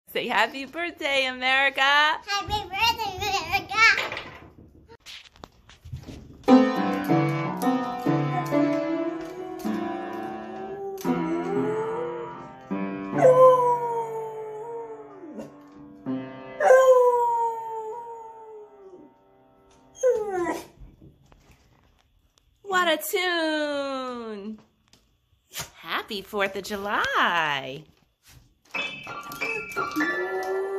Say happy birthday, America! Happy birthday, America! What a tune! Happy 4th of July!